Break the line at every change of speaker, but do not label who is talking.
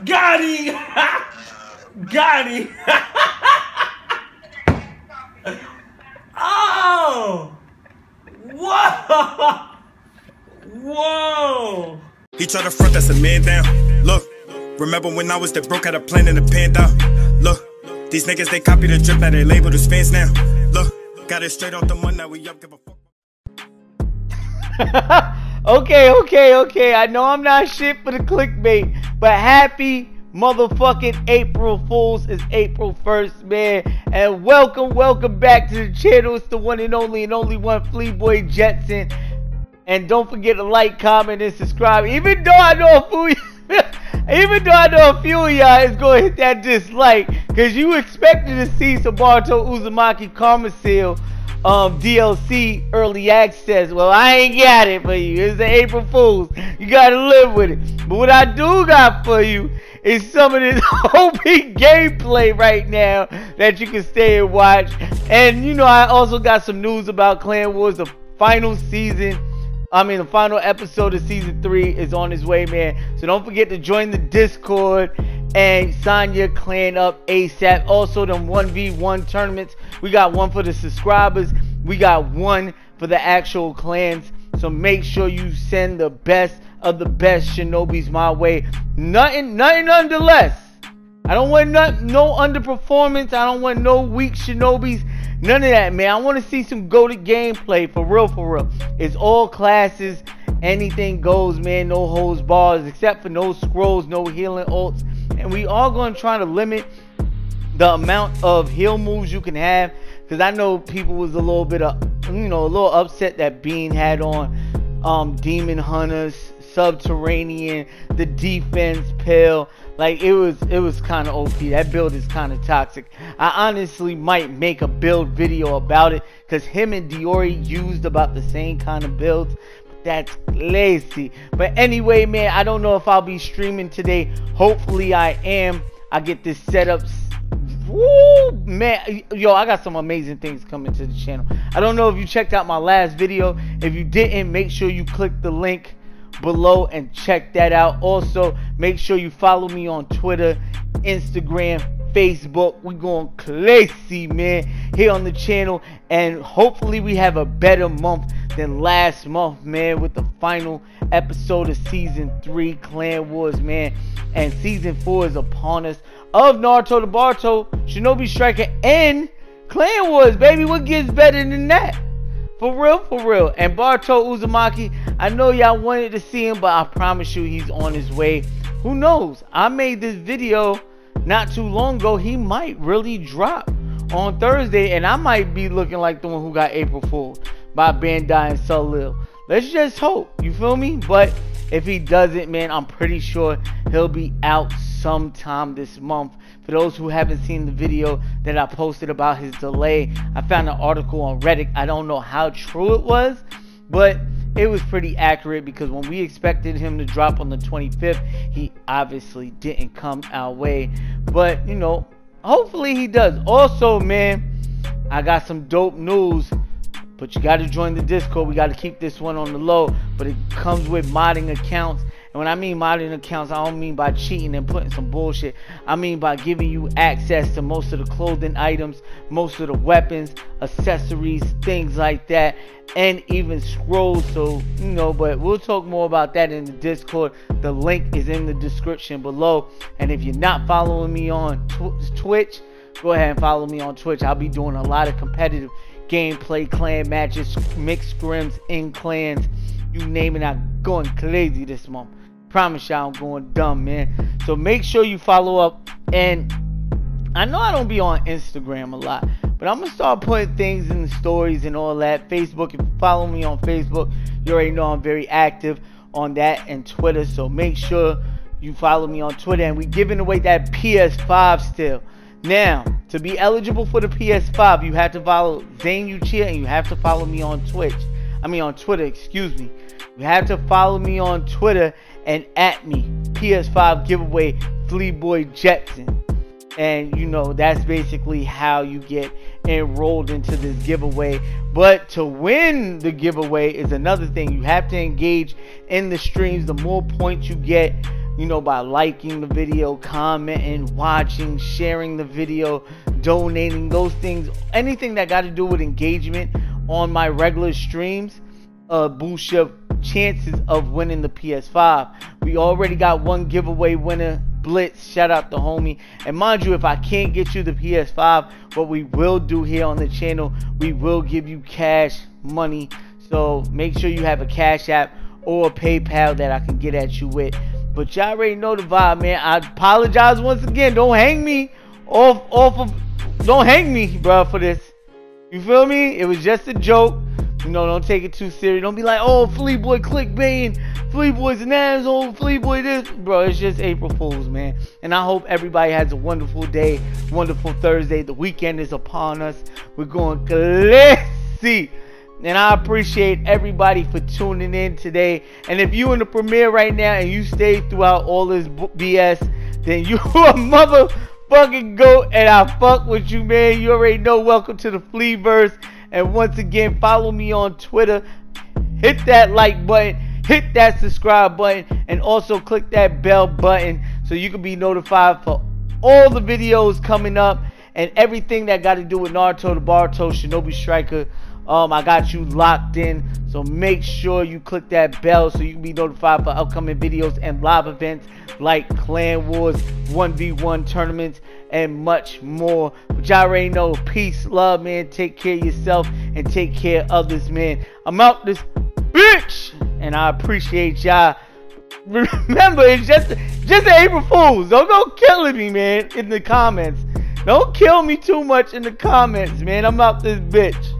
Got him! Got him! Oh! Whoa! Whoa!
He tried to front, that's a man down. Look, remember when I was that broke, had a plan in the pan down. Look, these niggas, they copy the drip, now they labeled as fans now. Look, got it straight off the money, now we up, give a fuck.
Okay. I know I'm not shit for the clickbait, but happy motherfucking April Fools. Is April 1st, man. And welcome back to the channel. It's the one and only one Fleeboy Jetson. And don't forget to like, comment, and subscribe. Even though I know a few of y'all is gonna hit that dislike, cause you expected to see some Boruto Uzumaki Karma Seal DLC early access. Well, I ain't got it for you. It's the April Fools. You gotta live with it. But what I do got for you is some of this OP gameplay right now that you can stay and watch. And you know, I also got some news about Clan Wars. The final episode of season 3 is on its way, man. So don't forget to join the Discord and sign your clan up ASAP. Also, them 1v1 tournaments. We got one for the subscribers. We got one for the actual clans. So make sure you send the best of the best Shinobis my way. Nothing under less. I don't want no underperformance. I don't want no weak Shinobis. None of that, man. I want to see some goated gameplay, for real. It's all classes, anything goes, man. No holds bars, except for no scrolls, no healing ults. And we are going to try to limit the amount of heal moves you can have, because I know people was a little bit of, a little upset that Bean had on Demon Hunters, Subterranean, the defense pill. Like, it was kind of OP. That build is kind of toxic. I honestly might make a build video about it, because him and Diori used about the same kind of builds. But that's lazy. But anyway, man, I don't know if I'll be streaming today. Hopefully I am. I get this set up. Woo, man. Yo, I got some amazing things coming to the channel. I don't know if you checked out my last video. If you didn't, make sure you click the link below and check that out. Also, make sure you follow me on Twitter, Instagram, Facebook. We going crazy, man, here on the channel. And hopefully we have a better month than last month, man, with the final episode of season 3 Clan Wars, man. And season 4 is upon us of Naruto to Boruto, Shinobi Striker, and Clan Wars, baby. What gets better than that? For real. And Boruto Uzumaki, I know y'all wanted to see him, but I promise you he's on his way. Who knows? I made this video not too long ago. He might really drop on Thursday, and I might be looking like the one who got April Fooled by Bandai and Sulil. Let's just hope, you feel me? But if he doesn't, man, I'm pretty sure he'll be out sometime this month. For those who haven't seen the video that I posted about his delay, I found an article on Reddit. I don't know how true it was, but it was pretty accurate, because when we expected him to drop on the 25th, he obviously didn't come our way. But, you know, hopefully he does. Also, man, I got some dope news. But you got to join the Discord. We got to keep this one on the low. But it comes with modding accounts. And when I mean modding accounts, I don't mean by cheating and putting some bullshit. I mean by giving you access to most of the clothing items, most of the weapons, accessories, things like that. And even scrolls. So, you know, but we'll talk more about that in the Discord. The link is in the description below. And if you're not following me on Twitch, go ahead and follow me on Twitch. I'll be doing a lot of competitive gameplay, clan matches, mixed scrims, in clans, you name it. I'm going crazy this month. Promise y'all I'm going dumb, man. So make sure you follow up. And I know I don't be on Instagram a lot, but I'm gonna start putting things in the stories and all that. Facebook, if you follow me on Facebook, you already know I'm very active on that, and Twitter. So make sure you follow me on Twitter. And we giving away that PS5 still. Now, to be eligible for the PS5, you have to follow Zane Uchiha, and you have to follow me on on Twitter, excuse me. You have to follow me on Twitter and at me, PS5 giveaway, Fleeboy Jetson. And you know, that's basically how you get enrolled into this giveaway. But to win the giveaway is another thing. You have to engage in the streams. The more points you get, you know, by liking the video, commenting, watching, sharing the video, donating, those things, anything that got to do with engagement on my regular streams, boost your chances of winning the PS5. We already got one giveaway winner, Blitz, shout out the homie. And mind you, if I can't get you the PS5, what we will do here on the channel, we will give you cash money. So make sure you have a Cash App or a PayPal that I can get at you with. But y'all already know the vibe, man. I apologize once again. Don't hang me don't hang me, bro, for this. You feel me? It was just a joke. You know, don't take it too serious. Don't be like, oh, Flea Boy clickbaiting, Flea Boy's an asshole, Flea Boy this. Bro, it's just April Fool's, man. And I hope everybody has a wonderful day, wonderful Thursday. The weekend is upon us. We're going crazy. And I appreciate everybody for tuning in today. And if you in the premiere right now and you stayed throughout all this BS, then you a motherfucking goat. And I fuck with you, man. You already know. Welcome to the Fleaverse. And once again, follow me on Twitter. Hit that like button. Hit that subscribe button. And also click that bell button so you can be notified for all the videos coming up. And everything that got to do with Naruto, the Boruto, Shinobi Striker. I got you locked in. So make sure you click that bell so you can be notified for upcoming videos and live events like Clan Wars, 1v1 tournaments, and much more. But y'all already know. Peace, love, man. Take care of yourself and take care of others, man. I'm out this bitch, and I appreciate y'all. Remember, it's just an April Fool's. Don't go killing me, man, in the comments. Don't kill me too much in the comments, man. I'm out this bitch.